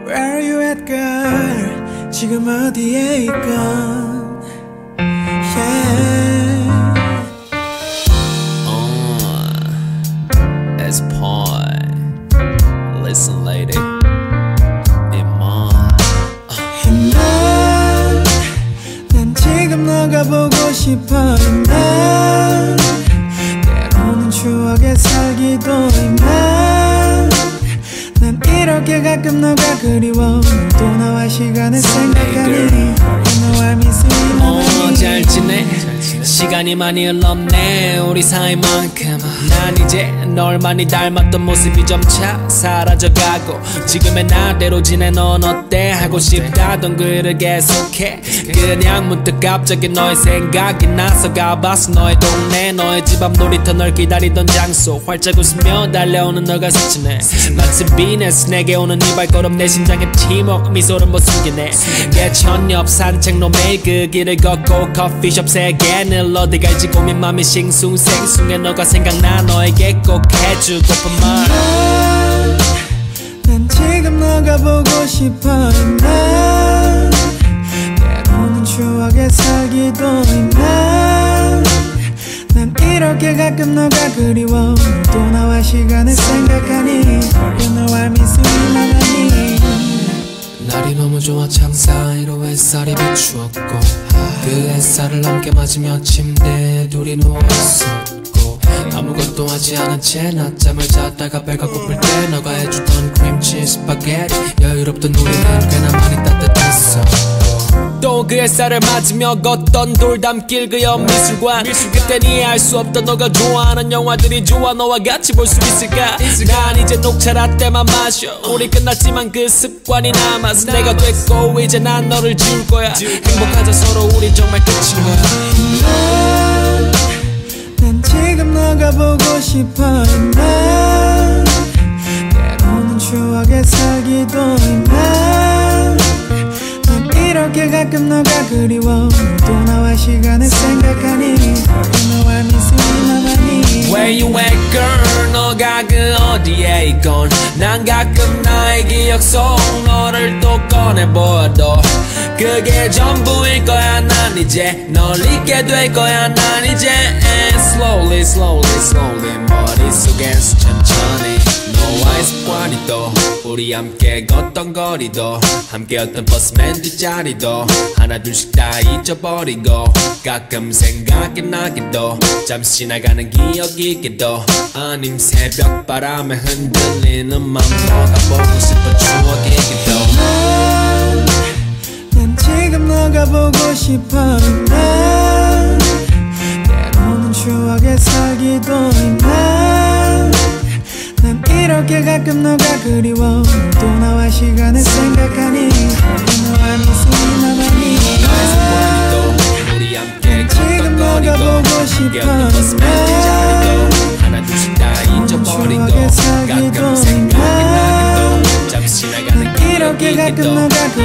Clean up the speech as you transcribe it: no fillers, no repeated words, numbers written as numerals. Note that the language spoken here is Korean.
Where are you at girl 지금 어디에 있건 yeah. It's Paul. Listen lady 난 지금 너가 보고 싶어 이만 때로는 추억에 살기도 이만 난 이렇게 가끔 너가 그리워 또 나와 시간을 생각하니 You know I miss you 잘 지내 시간이 많이 흘렀네 우리 사이만큼 난 이제 널 많이 닮았던 모습이 점차 사라져가고 지금의 나대로 지내 넌 어때 하고 싶다던 그 일을 계속해 그냥 문득 갑자기 너의 생각이 나서 가봤어 너의 동네 너의 집 앞 놀이터 널 기다리던 장소 활짝 웃으며 달려오는 너가 스치네 마치 비너스 내게 오는 이 발걸음 내 심장에 팀워크 미소를 못 숨기네 개천 옆 산책로 매일 그 길을 걷고 커피숍 세 개는 어디 갈지 고민 맘이 싱숭생숭해 너가 생각나 너에게 꼭 해주고픈 말 난 지금 너가 보고 싶어 이만 때로는 추억에 살기도 이만 난 이렇게 가끔 너가 그리워 또 나와 시간을 생각하니 You know I miss you 나가니 날이 너무 좋아 창 사이로 햇살이 비추었고 그 햇살을 함께 맞으며 침대에 둘이 누워있었고 아무것도 하지 않은 채 낮잠을 자다가 배가 고플 때 너가 해주던 크림치즈 스파게티 여유롭던 우리는 꽤나 많이 따뜻했어 또 그 햇살을 맞으며 걷던 돌담길 그 옆 미술관 그땐 이해할 수 없던 너가 좋아하는 영화들이 좋아 너와 같이 볼 수 있을까 난 이제 녹차 라떼만 마셔 우리 끝났지만 그 습관이 남아서 내가 됐고 이제 난 너를 지울 거야 행복하자 서로 우리 정말 끝인 거야 난 지금 너가 보고 싶어 이만 때로는 추억에 살기도 이만 난 이렇게 가끔 너가 그리워 또 나와 시간을 생각하니 You know I miss you 나가니 Where you at girl 너가 그 어디에 있건 난 가끔 나의 기억 속 너를 또 꺼내보아도 그게 전부일 거야 난 이제 널 잊게 될 거야 난 이제 Slowly slowly slowly 머릿속에서 천천히 너와의 습관이 또 우리 함께 걷던 거리도 함께였던 버스맨 뒷자리도 하나 둘씩 다 잊어버리고 가끔 생각이 나기도 잠시 나가는 기억이기도 아님 새벽 바람에 흔들리는 맘 너가 보고 싶은 추억이기도 난 지금 너가 보고 싶어 이만 때로는 추억에 살기도 이만 난 이렇게 가끔 너가 그리워 또 나와 시간을 생각하니 You know I miss you 나가니 우리 함께 지금 너가 보고 싶어 하나 둘씩 다 잊어버리고 가끔 생각이 나기도 잠시 나가는 이렇게 가끔 너가